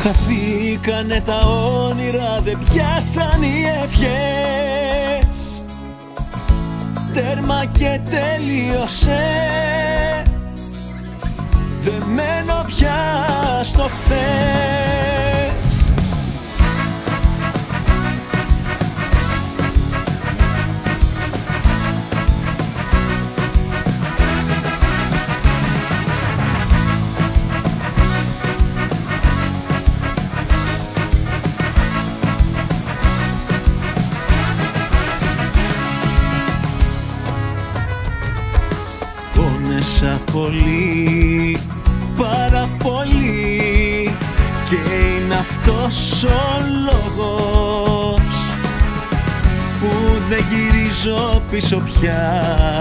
Χαθήκανε τα όνειρα, δεν πιάσαν οι ευχές. Τέρμα και τελείωσε, δεν μένω πια στο χθες. Πόνεσα πολύ, πάρα πολύ, και είναι αυτός ο λόγος που δεν γυρίζω πίσω πια,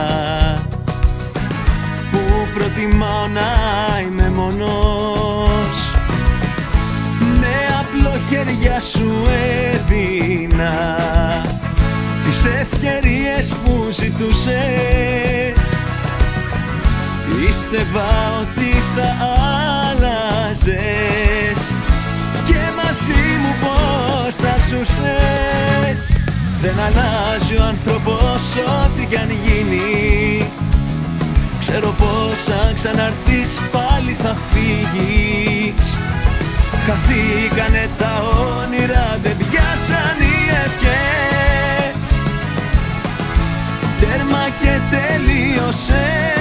που προτιμάω να είμαι μόνος. Με απλοχέρια σου έδινα τις ευκαιρίες που ζητούσες. Πίστευα ότι θα άλλαζες και μαζί μου πως θα ζούσες. Δεν αλλάζει ο άνθρωπος ό,τι κι αν γίνει. Ξέρω πως αν ξαναρθείς πάλι θα φύγεις. Χαθήκανε τα όνειρα, δεν πιάσαν οι ευχές. Τέρμα και τελείωσε,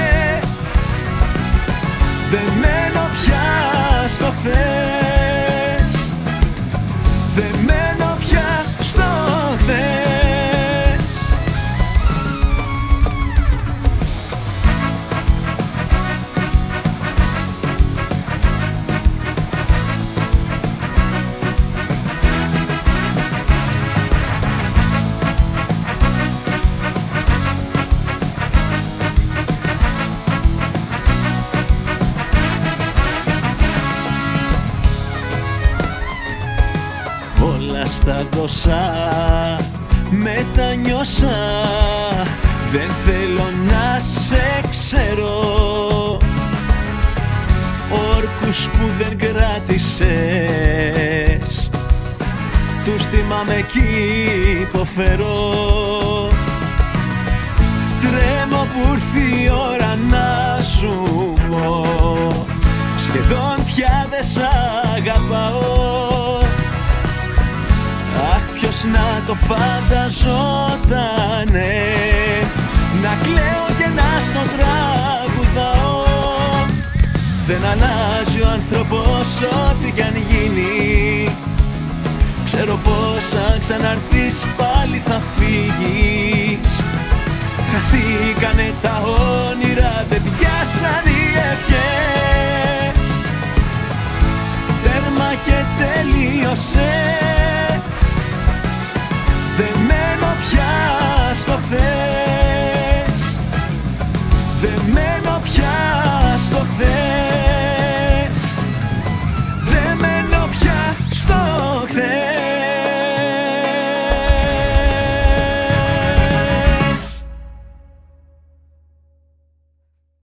δεν μένω πια στο χθες. Δεν μένω πια στο χθες. Όλα στα δώσα, μετανιώσα, δεν θέλω να σε ξέρω. Όρκους που δεν κράτησες, τους θυμάμαι κι υποφέρω. Τρέμω που ήρθε η ώρα να σου πω, σχεδόν πια δεν σ' αγαπάω. Αχ, ποιος να το φανταζότανε, να κλαίω και να στο τραγουδάω. Δεν αλλάζει ο άνθρωπος ό,τι κι αν γίνει. Ξέρω πως αν ξαναρθείς πάλι θα φύγεις. Χαθήκανε τα όνειρα, δεν πιάσαν